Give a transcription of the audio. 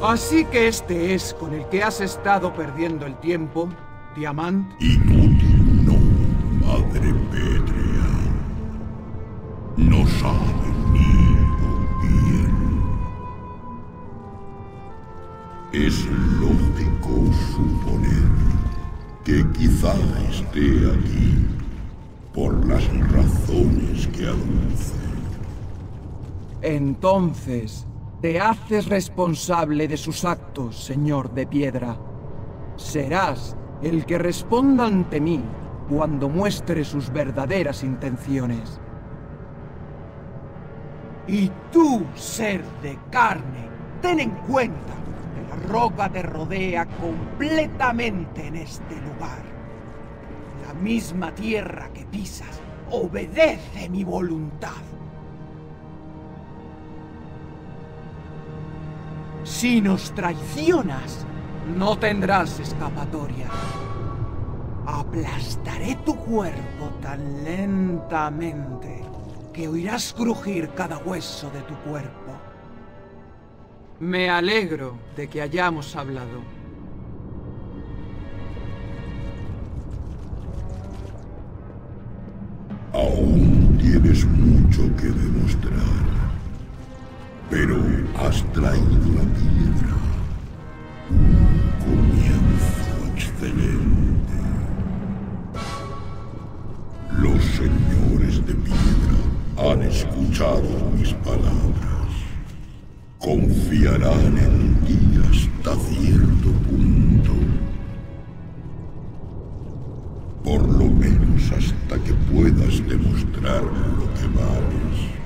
Así que este es con el que has estado perdiendo el tiempo, Diamant. Inútil no, Madre Pétrea. No sabe venido bien. Es lógico suponer que quizá esté aquí por las razones que aduce. Entonces, te haces responsable de sus actos, señor de piedra. Serás el que responda ante mí cuando muestre sus verdaderas intenciones. Y tú, ser de carne, ten en cuenta que la roca te rodea completamente en este lugar. La misma tierra que pisas obedece mi voluntad. Si nos traicionas, no tendrás escapatoria. Aplastaré tu cuerpo tan lentamente que oirás crujir cada hueso de tu cuerpo. Me alegro de que hayamos hablado. Aún tienes mucho que demostrar, pero has traído la piedra. Un comienzo excelente. Los señores de piedra han escuchado mis palabras. Confiarán en ti hasta cierto punto. Por lo menos hasta que puedas demostrar lo que vales.